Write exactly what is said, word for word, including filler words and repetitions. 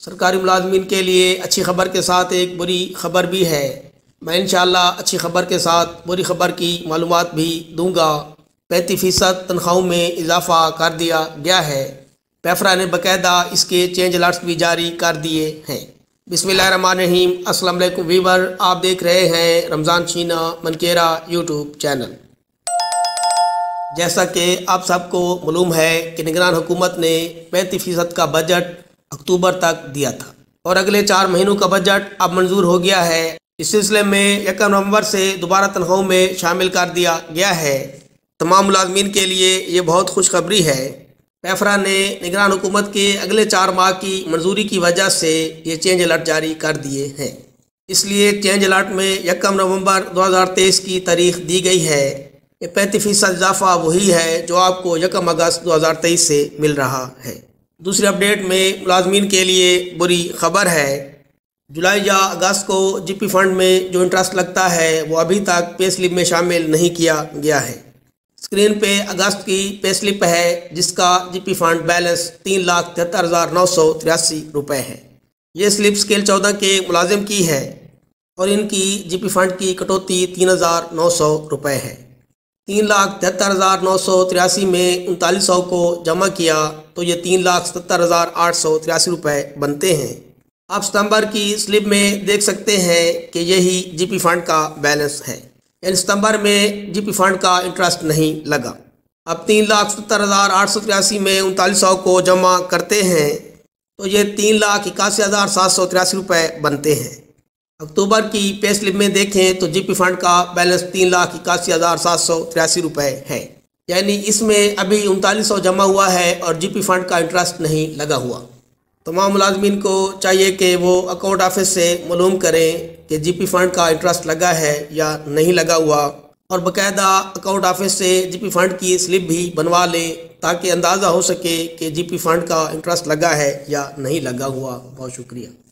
سرکاری ملازمین کے لیے اچھی خبر کے ساتھ ایک بری خبر بھی ہے۔ میں انشاءاللہ اچھی خبر کے ساتھ بری خبر کی معلومات بھی دوں گا۔ پینتیس فیصد تنخواہوں میں اضافہ کر دیا گیا ہے۔ پیفرا نے باقاعدہ اس کے چینج الرٹس بھی جاری کر دیے ہیں۔ بسم اللہ الرحمن الرحیم۔ السلام علیکم ویور، آپ دیکھ رہے ہیں رمضان شینا منکیرا یوٹیوب چینل۔ جیسا کہ آپ سب کو معلوم ہے کہ نگران حکومت نے پینتیس فیصد کا بجٹ اکتوبر تک دیا تھا اور اگلے چار مہینوں کا بجٹ اب منظور ہو گیا ہے۔ اس سلسلے میں یکم نومبر سے دوبارہ تنخواہوں میں شامل کر دیا گیا ہے۔ تمام ملازمین کے لیے یہ بہت خوشخبری ہے۔ پیفرا نے نگران حکومت کے اگلے چار ماہ کی منظوری کی وجہ سے یہ چینج الرٹ جاری کر دیے ہیں۔ اس لیے چینج الرٹ میں یکم نومبر دو ہزار تیئیس کی تاریخ دی گئی ہے۔ یہ پینتیس فیصد اضافہ وہی ہے جو آپ کو یکم اگست دو ہزار تیئیس سے مل رہا ہے۔ دوسری اپڈیٹ میں ملازمین کے لیے بری خبر ہے۔ جولائی یا اگست کو جی پی فنڈ میں جو انٹرسٹ لگتا ہے وہ ابھی تک پے سلپ میں شامل نہیں کیا گیا ہے۔ اسکرین پہ اگست کی پے سلپ ہے جس کا جی پی فنڈ بیلنس تین لاکھ تہتر ہزار نو سو تریاسی روپے ہے۔ یہ سلپ اسکیل چودہ کے ملازم کی ہے اور ان کی جی پی فنڈ کی کٹوتی تین ہزار نو سو روپے ہے۔ تین لاکھ تہتر ہزار نو سو تریاسی میں انتالیس سو کو جمع کیا تو یہ تین لاکھ ستر ہزار آٹھ سو تریاسی روپے بنتے ہیں۔ آپ ستمبر کی سلپ میں دیکھ سکتے ہیں کہ یہی جی پی فنڈ کا بیلنس ہے، یعنی ستمبر میں جی پی فنڈ کا انٹرسٹ نہیں لگا۔ اب تین لاکھ ستر ہزار آٹھ سو تریاسی میں انتالیس سو کو جمع کرتے ہیں تو یہ تین لاکھ اکاسی ہزار سات سو تریاسی روپے بنتے ہیں۔ اکتوبر کی پے سلپ میں دیکھیں تو جی پی فنڈ کا بیلنس تین لاکھ اکاسی ہزار سات سو تریاسی روپے ہے، یعنی اس میں ابھی انتالیس سو جمع ہوا ہے اور جی پی فنڈ کا انٹرسٹ نہیں لگا ہوا۔ تمام ملازمین کو چاہیے کہ وہ اکاؤنٹ آفس سے معلوم کریں کہ جی پی فنڈ کا انٹرسٹ لگا ہے یا نہیں لگا ہوا، اور باقاعدہ اکاؤنٹ آفس سے جی پی فنڈ کی سلپ بھی بنوا لیں تاکہ اندازہ ہو سکے کہ جی پی فنڈ کا انٹرسٹ لگا ہے یا نہیں لگا ہوا۔ بہت شکریہ۔